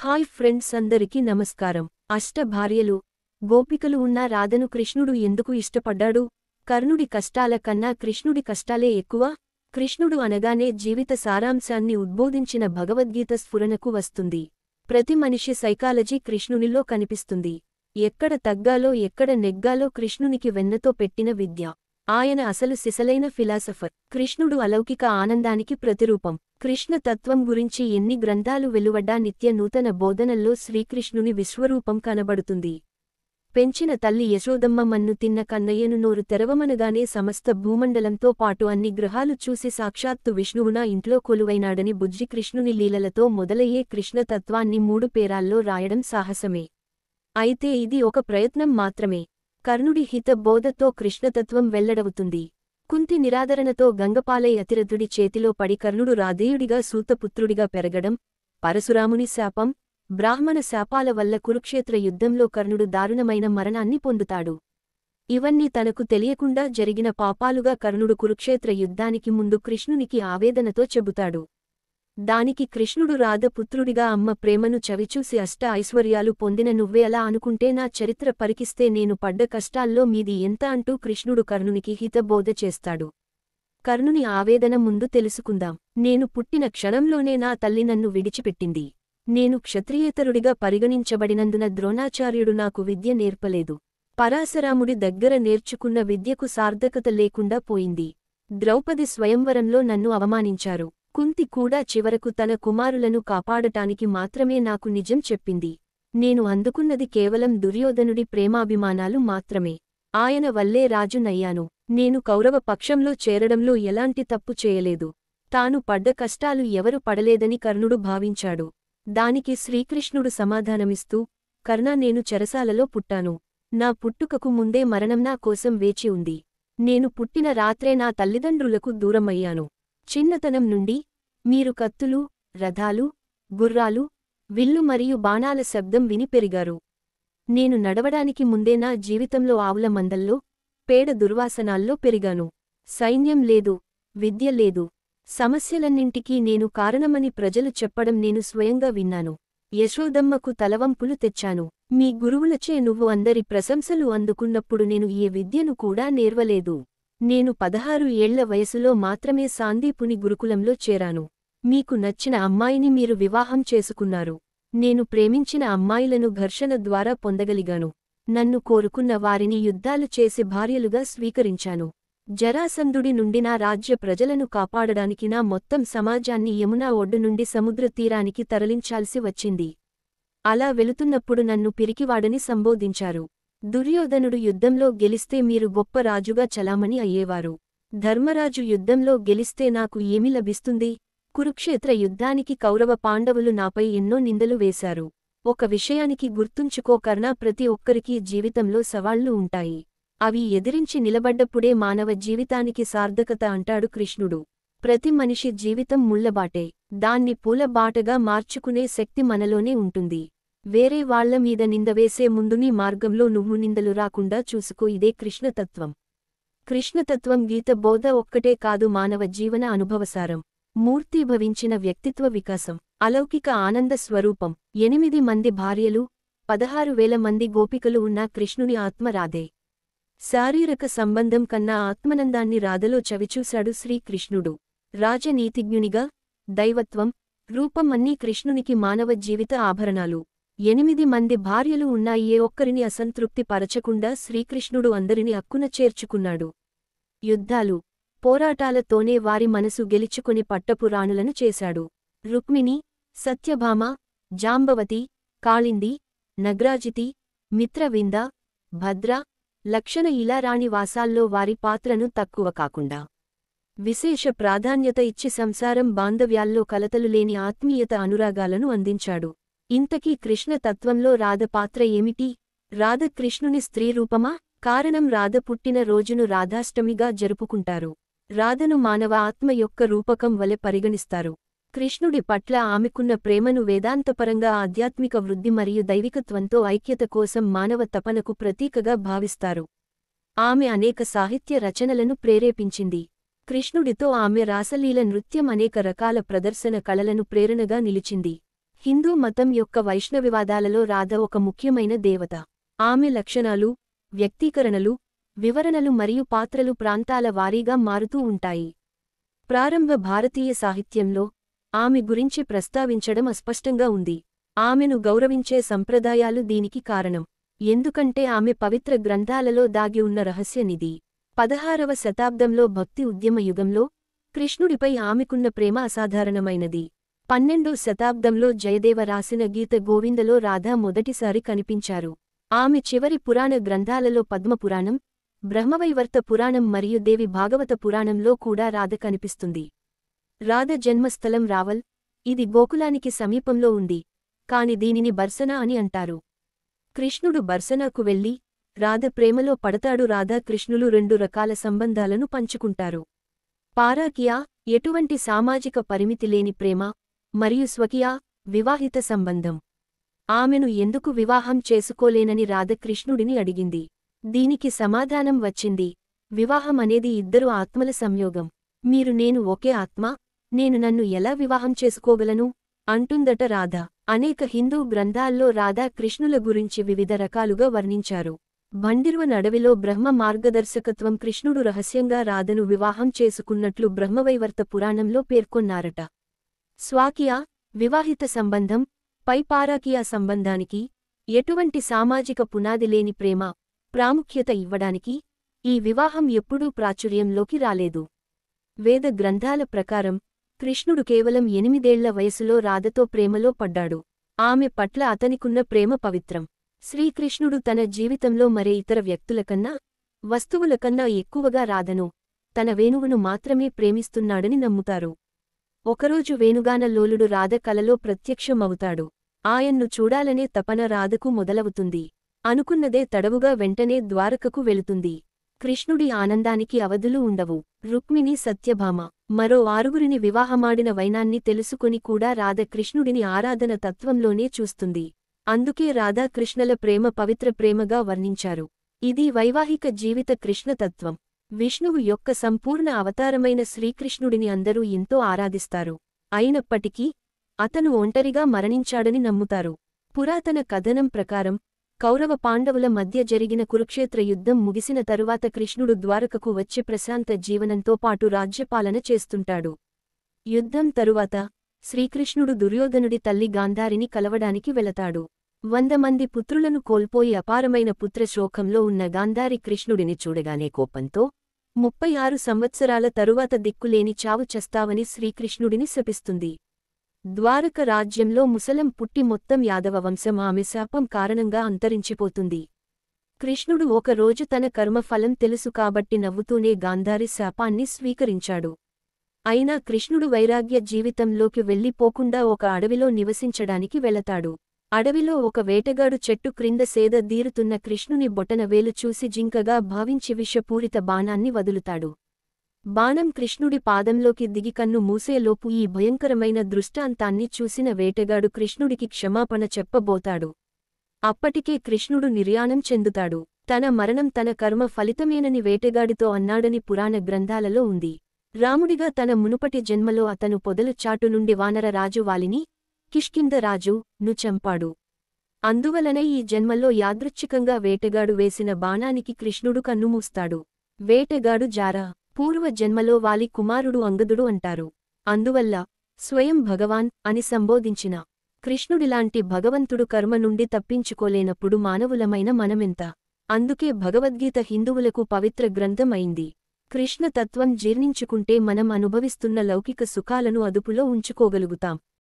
Hi friends, అందరికీ నమస్కారం. అష్టభార్యలు, గోపికలు ఉన్న రాధను కృష్ణుడు ఎందుకు ఇష్టపడ్డాడు? కర్ణుడి కష్టాల కన్నా కృష్ణుడి కష్టాలే ఎక్కువ? కృష్ణుడు అనగానే జీవిత సారాంశాన్ని ఉద్బోధించిన భగవద్గీత స్ఫురణకు వస్తుంది. ప్రతి మనిషి సైకాలజీ కృష్ణునిలో కనిపిస్తుంది. ఎక్కడ తగ్గాలో ఎక్కడ నెగ్గాలో కృష్ణునికి వెన్నతో పెట్టిన విద్య. ఆయన అసలు సిసలైన ఫిలాసఫర్. కృష్ణుడు అలౌకిక ఆనందానికి ప్రతిరూపం. కృష్ణ తత్వం గురించి ఎన్ని గ్రంథాలు వెలువడ్డా నిత్య నూతన బోధనల్లో శ్రీకృష్ణుని విశ్వరూపం కనబడుతుంది. పెంచిన తల్లి యశోదమ్మ మన్ను తిన్న కన్నయ్యను నోరు తెరవమనగానే సమస్త భూమండలంతో పాటు అన్ని గ్రహాలు చూసి సాక్షాత్తు విష్ణువు నా ఇంట్లో కొలువైనాడని బుజ్జి కృష్ణుని లీలలతో మొదలయ్యే కృష్ణతత్వాన్ని 3 పేరాల్లో రాయడం సాహసమే. అయితే ఇది ఒక ప్రయత్నం మాత్రమే. కర్ణుడి హిత బోధతో కృష్ణతత్వం వెల్లడవుతుంది. కుంతి నిరాదరణతో గంగపాలై అతిరథుడి చేతిలో పడి కర్ణుడు రాధేయుడిగా సూతపుత్రుడిగా పెరగడం, పరశురాముని శాపం, బ్రాహ్మణ శాపాల వల్ల కురుక్షేత్ర యుద్ధంలో కర్ణుడు దారుణమైన మరణాన్ని పొందుతాడు. ఇవన్నీ తనకు తెలియకుండా జరిగిన పాపాలుగా కర్ణుడు కురుక్షేత్ర యుద్ధానికి ముందు కృష్ణునికి ఆవేదనతో చెబుతాడు. దానికి కృష్ణుడు రాధపుత్రుడిగా అమ్మ ప్రేమను చవిచూసి అష్ట ఐశ్వర్యాలు పొందిన నువ్వే అలా అనుకుంటే నా చరిత్ర పరికిస్తే నేను పడ్డ కష్టాల్లో మీది ఎంత అంటూ కృష్ణుడు కర్ణునికి హితబోధ చేస్తాడు. కర్ణుని ఆవేదన ముందు తెలుసుకుందాం. నేను పుట్టిన క్షణంలోనే నా తల్లి నన్ను విడిచిపెట్టింది. నేను క్షత్రియేతరుడిగా పరిగణించబడినందున ద్రోణాచార్యుడు నాకు విద్య నేర్పలేదు. పరాశరాముడి దగ్గర నేర్చుకున్న విద్యకు సార్థకత లేకుండా పోయింది. ద్రౌపది స్వయంవరంలో నన్ను అవమానించారు. కుంతి కూడా చివరకు తన కుమారులను కాపాడటానికి మాత్రమే నాకు నిజం చెప్పింది. నేను అందుకున్నది కేవలం దుర్యోధనుడి ప్రేమాభిమానాలు మాత్రమే. ఆయన వల్లే రాజునయ్యాను. నేను కౌరవ పక్షంలో చేరడంలో ఎలాంటి తప్పు చేయలేదు. తాను పడ్డ కష్టాలు ఎవరు పడలేదని కర్ణుడు భావించాడు. దానికి శ్రీకృష్ణుడు సమాధానమిస్తూ, కర్ణా, నేను చెరసాలలో పుట్టాను. నా పుట్టుకకు ముందే మరణం నా కోసం వేచి ఉంది. నేను పుట్టిన రాత్రే నా తల్లిదండ్రులకు దూరమయ్యాను. చిన్నతనం నుండి మీరు కత్తులు, రథాలు, గుర్రాలు, విల్లు మరియు బాణాల శబ్దం విని పెరిగారు. నేను నడవడానికి ముందే నా జీవితంలో ఆవుల మందల్లో, పేడ దుర్వాసనాల్లో పెరిగాను. సైన్యం లేదు, విద్య లేదు. సమస్యలన్నింటికీ నేను కారణమని ప్రజలు చెప్పడం నేను స్వయంగా విన్నాను. యశోదమ్మకు తలవంపులు తెచ్చాను. మీ గురువులచే నువ్వు అందరి ప్రశంసలు అందుకున్నప్పుడు నేను ఏ విద్యను కూడా నేర్వలేదు. నేను 16 ఏళ్ల వయసులో మాత్రమే సాందీపుని గురుకులంలో చేరాను. మీకు నచ్చిన అమ్మాయిని మీరు వివాహం చేసుకున్నారు. నేను ప్రేమించిన అమ్మాయిలను ఘర్షణ ద్వారా పొందగలిగాను. నన్ను కోరుకున్న వారిని యుద్ధాలు చేసి భార్యలుగా స్వీకరించాను. జరాసంధుడి నుండి నా రాజ్య ప్రజలను కాపాడడానికి నా మొత్తం సమాజాన్ని యమునా ఒడ్డు నుండి సముద్ర తీరానికి తరలించాల్సి వచ్చింది. అలా వెళుతున్నప్పుడు నన్ను పిరికివాడని సంబోధించారు. దుర్యోధనుడు యుద్ధంలో గెలిస్తే మీరు గొప్ప రాజుగా చలామణి అయ్యేవారు. ధర్మరాజు యుద్ధంలో గెలిస్తే నాకు ఏమి లభిస్తుంది? కురుక్షేత్ర యుద్ధానికి కౌరవ పాండవులు నాపై ఎన్నో నిందలు వేశారు. ఒక విషయానికి గుర్తుంచుకో కర్ణా, ప్రతి ఒక్కరికీ జీవితంలో సవాళ్లు ఉంటాయి. అవి ఎదిరించి నిలబడ్డప్పుడే మానవ జీవితానికి సార్థకత అంటాడు కృష్ణుడు. ప్రతి మనిషి జీవితం ముళ్లబాటే. దాన్ని పూలబాటగా మార్చుకునే శక్తి మనలోనే ఉంటుంది. వేరే వాళ్ల మీద నిందవేసే ముందు నీ మార్గంలో నువ్వు నిందలు రాకుండా చూసుకో. ఇదే కృష్ణతత్వం. కృష్ణతత్వం గీత బోధ ఒక్కటే కాదు, మానవ జీవన అనుభవసారం. మూర్తీభవించిన వ్యక్తిత్వ వికాసం. అలౌకిక ఆనంద స్వరూపం. 8 మంది భార్యలు, 16,000 మంది గోపికలు ఉన్న కృష్ణుని ఆత్మ రాధే. శారీరక సంబంధం కన్నా ఆత్మనందాన్ని రాధలో చవిచూశాడు శ్రీకృష్ణుడు. రాజనీతిజ్ఞునిగా దైవత్వం, రూపం అన్నీ కృష్ణునికి మానవ జీవిత ఆభరణాలు. 8 మంది భార్యలు ఉన్నా ఏ ఒక్కరిని అసంతృప్తి పరచకుండా శ్రీకృష్ణుడు అందరిని అక్కున చేర్చుకున్నాడు. యుద్ధాలు, పోరాటాలతోనే వారి మనసు గెలుచుకొని పట్టపు రాణులను చేశాడు. రుక్మిణి, సత్యభామ, జాంబవతి, కాళింది, నగ్రాజితి, మిత్రవింద, భద్ర, లక్షణ ఇలా రాణి వాసాల్లో వారి పాత్రను తక్కువ కాకుండా విశేష ప్రాధాన్యత ఇచ్చి సంసారం బాంధవ్యాల్లో కలతలు లేని ఆత్మీయత అనురాగాలను అందించాడు. ఇంతకీ కృష్ణతత్వంలో రాధ పాత్ర ఏమిటి? రాధ కృష్ణుని స్త్రీ రూపమా? కారణం, రాధ పుట్టిన రోజును రాధాష్టమిగా జరుపుకుంటారు. రాధను మానవ ఆత్మ యొక్క రూపకం వలె పరిగణిస్తారు. కృష్ణుడి పట్ల ఆమెకున్న ప్రేమను వేదాంతపరంగా ఆధ్యాత్మిక వృద్ధి మరియు దైవికత్వంతో ఐక్యత కోసం మానవ తపనకు ప్రతీకగా భావిస్తారు. ఆమె అనేక సాహిత్య రచనలను ప్రేరేపించింది. కృష్ణుడితో ఆమె రాసలీల నృత్యం అనేక రకాల ప్రదర్శన కళలను ప్రేరణగా నిలిచింది. హిందూ మతం యొక్క వైష్ణవివాదాలలో రాధ ఒక ముఖ్యమైన దేవత. ఆమె లక్షణాలు, వ్యక్తీకరణలు, వివరణలు మరియు పాత్రలు ప్రాంతాల వారీగా మారుతూ ఉంటాయి. ప్రారంభ భారతీయ సాహిత్యంలో ఆమె గురించి ప్రస్తావించడం అస్పష్టంగా ఉంది. ఆమెను గౌరవించే సంప్రదాయాలు దీనికి కారణం. ఎందుకంటే ఆమె పవిత్ర గ్రంథాలలో దాగి ఉన్న రహస్య నిధి. 16వ శతాబ్దంలో భక్తి ఉద్యమ యుగంలో కృష్ణుడిపై ఆమెకున్న ప్రేమ అసాధారణమైనది. 12వ శతాబ్దంలో జయదేవ రాసిన గీత గోవిందలో రాధ మొదటిసారి కనిపించారు. ఆమె చివరి పురాణ గ్రంథాలలో పద్మపురాణం, బ్రహ్మవైవర్త పురాణం మరియు దేవి భాగవత పురాణంలో కూడా రాధ కనిపిస్తుంది. రాధ జన్మస్థలం రావల్. ఇది గోకులానికి సమీపంలో ఉంది, కాని దీనిని బర్సనా అని అంటారు. కృష్ణుడు బర్సనాకు వెళ్లి రాధ ప్రేమలో పడతాడు. రాధా కృష్ణులు 2 రకాల సంబంధాలను పంచుకుంటారు. పారాకియా, ఎటువంటి సామాజిక పరిమితి లేని ప్రేమ, మరియు స్వకీయ, వివాహిత సంబంధం. ఆమెను ఎందుకు వివాహం చేసుకోలేనని రాధ కృష్ణుడిని అడిగింది. దీనికి సమాధానం వచ్చింది, వివాహం అనేది ఇద్దరు ఆత్మల సంయోగం. మీరు నేను ఒకే ఆత్మ, నేను నన్ను ఎలా వివాహం చేసుకోగలను అంటుందట రాధ. అనేక హిందూ గ్రంథాల్లో రాధా కృష్ణుల గురించి వివిధ రకాలుగా వర్ణించారు. భండిర్వన్ అడవిలో బ్రహ్మ మార్గదర్శకత్వం కృష్ణుడు రహస్యంగా రాధను వివాహం చేసుకున్నట్లు బ్రహ్మవైవర్త పురాణంలో పేర్కొన్నారట. స్వాకియా, వివాహిత సంబంధం, పై పారాకియా సంబంధానికి ఎటువంటి సామాజిక పునాది లేని ప్రేమ, ప్రాముఖ్యత ఇవ్వడానికి ఈ వివాహం ఎప్పుడూ ప్రాచుర్యంలోకి రాలేదు. వేద గ్రంథాల ప్రకారం కృష్ణుడు కేవలం 8 ఏళ్ల వయసులో రాధతో ప్రేమలో పడ్డాడు. ఆమె పట్ల అతనికున్న ప్రేమ పవిత్రం. శ్రీకృష్ణుడు తన జీవితంలో మరే ఇతర వ్యక్తులకన్నా, వస్తువులకన్నా ఎక్కువగా రాధను, తన వేణువును మాత్రమే ప్రేమిస్తున్నాడని నమ్ముతారు. ఒకరోజు వేణుగాన లోలుడు రాధ కలలో ప్రత్యక్షమవుతాడు. ఆయన్ను చూడాలనే తపన రాధకు మొదలవుతుంది. అనుకున్నదే తడవుగా వెంటనే ద్వారకకు వెళుతుంది. కృష్ణుడి ఆనందానికి అవధులు ఉండవు. రుక్మిణి, సత్యభామ, మరో 6గురిని వివాహమాడిన వైనాన్ని తెలుసుకొని కూడా రాధ కృష్ణుడిని ఆరాధన తత్వంలోనే చూస్తుంది. అందుకే రాధాకృష్ణల ప్రేమ పవిత్ర ప్రేమగా వర్ణించారు. ఇది వైవాహిక జీవిత కృష్ణతత్వం. విష్ణువు యొక్క సంపూర్ణ అవతారమైన శ్రీకృష్ణుడిని అందరూ ఎంతో ఆరాధిస్తారు. అయినప్పటికీ అతను ఒంటరిగా మరణించాడని నమ్ముతారు. పురాతన కథనం ప్రకారం కౌరవ పాండవుల మధ్య జరిగిన కురుక్షేత్ర యుద్ధం ముగిసిన తరువాత కృష్ణుడు ద్వారకకు వచ్చి ప్రశాంత జీవనంతో పాటు రాజ్యపాలన చేస్తుంటాడు. యుద్ధం తరువాత శ్రీకృష్ణుడు దుర్యోధనుడి తల్లి గాంధారిని కలవడానికి వెళతాడు. 100 మంది పుత్రులను కోల్పోయి అపారమైన పుత్రశోకంలో ఉన్న గాంధారి కృష్ణుడిని చూడగానే కోపంతో 36 సంవత్సరాల తరువాత దిక్కులేని చావు చస్తావని శ్రీకృష్ణుడిని శపిస్తుంది. ద్వారక రాజ్యంలో ముసలం పుట్టి మొత్తం యాదవ వంశం ఆమె శాపం కారణంగా అంతరించిపోతుంది. కృష్ణుడు ఒక రోజు తన కర్మఫలం తెలుసు కాబట్టి నవ్వుతూనే గాంధారి శాపాన్ని స్వీకరించాడు. అయినా కృష్ణుడు వైరాగ్య జీవితంలోకి వెళ్ళిపోకుండా ఒక అడవిలో నివసించడానికి వెళతాడు. అడవిలో ఒక వేటగాడు చెట్టు క్రింద సేద దీరుతున్న కృష్ణుని బొటనవేలు చూసి జింకగా భావించి విషపూరిత బాణాన్ని వదులుతాడు. బాణం కృష్ణుడి పాదంలోకి దిగి కన్ను మూసేలోపు ఈ భయంకరమైన దృష్టాంతాన్ని చూసిన వేటగాడు కృష్ణుడికి క్షమాపణ చెప్పబోతాడు. అప్పటికే కృష్ణుడు నిర్యాణం చెందుతాడు. తన మరణం తన కర్మ ఫలితమేనని వేటగాడితో అన్నాడని పురాణ గ్రంథాలలో ఉంది. రాముడిగా తన మునుపటి జన్మలో అతను పొదలు చాటు నుండి వానర రాజు వాలిని, కిష్కింధ రాజు ను చంపాడు. అందువలన ఈ జన్మలో యాదృచ్ఛికంగా వేటగాడు వేసిన బాణానికి కృష్ణుడు కన్నుమూస్తాడు. వేటగాడు జారా, పూర్వ జన్మలో వాలి కుమారుడు అంగదుడు అంటారు. అందువల్ల స్వయం భగవాన్ అని సంబోధించిన కృష్ణుడిలాంటి భగవంతుడు కర్మ నుండి తప్పించుకోలేనప్పుడు మానవులమైన మనమెంత. అందుకే భగవద్గీత హిందువులకు పవిత్ర గ్రంథం అయింది. కృష్ణతత్వం జీర్ణించుకుంటే మనం అనుభవిస్తున్న లౌకిక సుఖాలను అదుపులో ఉంచుకోగలుగుతాం.